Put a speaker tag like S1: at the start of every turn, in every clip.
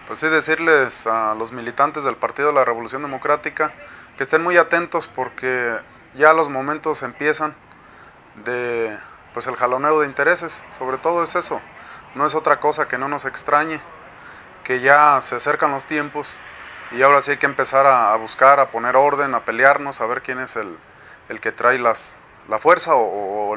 S1: Pues sí, decirles a los militantes del Partido de la Revolución Democrática que estén muy atentos porque ya los momentos empiezan de pues el jaloneo de intereses, sobre todo es eso, no es otra cosa que no nos extrañe, que ya se acercan los tiempos y ahora sí hay que empezar a buscar, a poner orden, a pelearnos, a ver quién es el que trae la fuerza o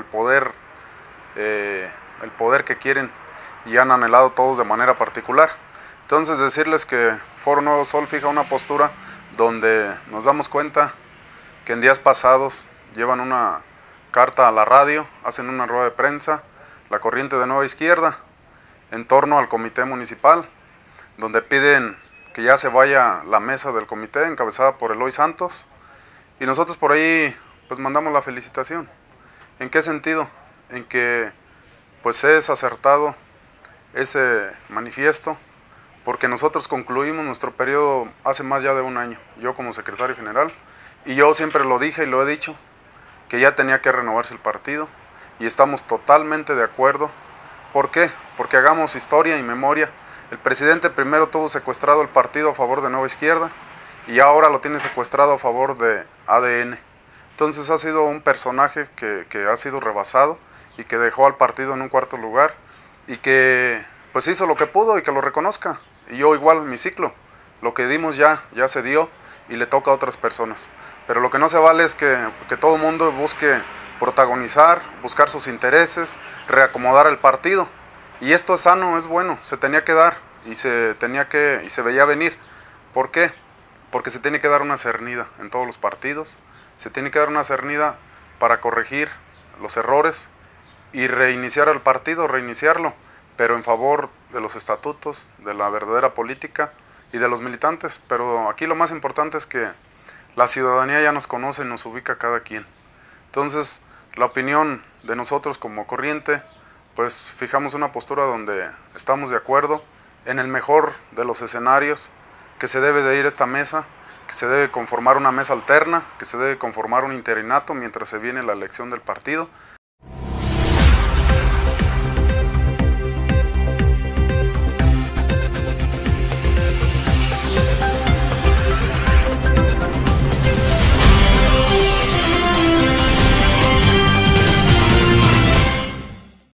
S1: el poder que quieren y han anhelado todos de manera particular. Entonces decirles que Foro Nuevo Sol fija una postura donde nos damos cuenta que en días pasados llevan una carta a la radio, hacen una rueda de prensa, la corriente de Nueva Izquierda, en torno al comité municipal, donde piden que ya se vaya la mesa del comité encabezada por Eloy Santos, y nosotros por ahí pues mandamos la felicitación. ¿En qué sentido? En que pues es acertado ese manifiesto, porque nosotros concluimos nuestro periodo hace más ya de un año, yo como secretario general, y yo siempre lo dije y lo he dicho, que ya tenía que renovarse el partido, y estamos totalmente de acuerdo. ¿Por qué? Porque hagamos historia y memoria. El presidente primero tuvo secuestrado el partido a favor de Nueva Izquierda, y ahora lo tiene secuestrado a favor de ADN. Entonces ha sido un personaje que ha sido rebasado, y que dejó al partido en un cuarto lugar, y que pues hizo lo que pudo y que lo reconozca. Y yo igual, mi ciclo, lo que dimos ya se dio y le toca a otras personas. Pero lo que no se vale es que todo el mundo busque protagonizar, buscar sus intereses, reacomodar el partido. Y esto es sano, es bueno, se tenía que dar y se veía venir. ¿Por qué? Porque se tiene que dar una cernida en todos los partidos, se tiene que dar una cernida para corregir los errores y reiniciar el partido, reiniciarlo, pero en favor de los estatutos, de la verdadera política y de los militantes. Pero aquí lo más importante es que la ciudadanía ya nos conoce y nos ubica cada quien. Entonces, la opinión de nosotros como corriente, pues fijamos una postura donde estamos de acuerdo en el mejor de los escenarios, que se debe de ir esta mesa, que se debe conformar una mesa alterna, que se debe conformar un interinato mientras se viene la elección del partido,